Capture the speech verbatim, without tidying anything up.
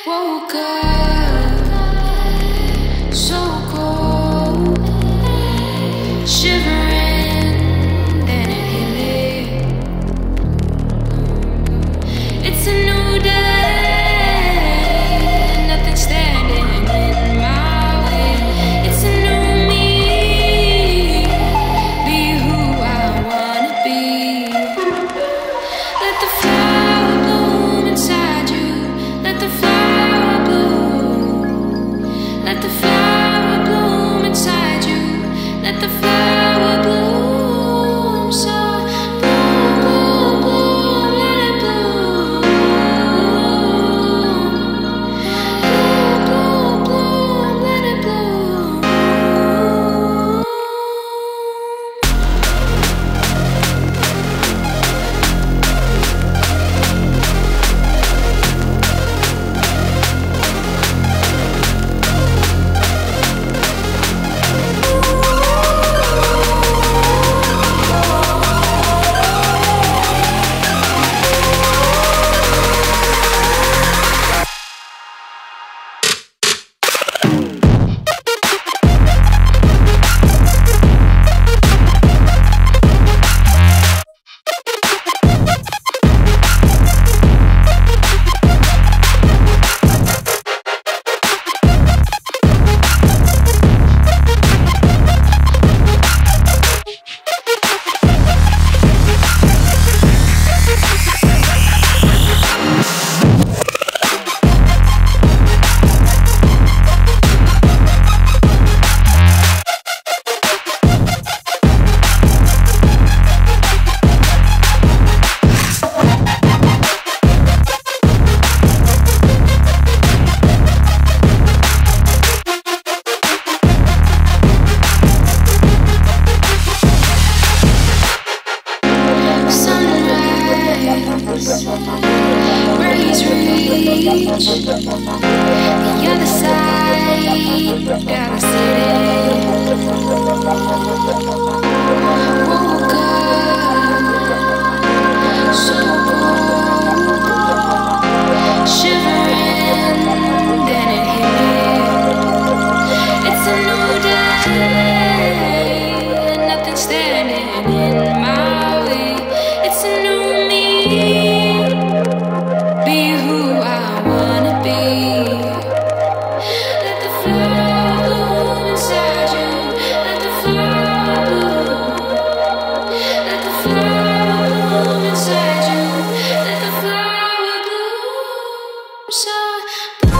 Woke up so cold, shivering, then it hit me. It's a new day, nothing standing in my way. It's a new me, be who I wanna be. Let the flower bloom inside you, let the flower bloom, let the flower bloom inside you, let the flower bloom. So bloom, bloom, bloom, let it bloom. Bloom, bloom, bloom, let it bloom. Rays reach the other side, down the city. Woke up so cold, shivering, then it hit me. It's a new day, nothing standing in my way. It's a new me, be who I wanna be. Let the flower bloom inside you, let the flower bloom, let the flower bloom inside you, let the flower bloom. So